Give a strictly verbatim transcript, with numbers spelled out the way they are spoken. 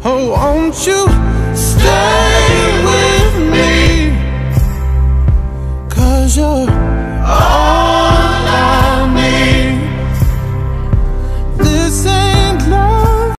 Oh, won't you stay with me? 'Cause you're all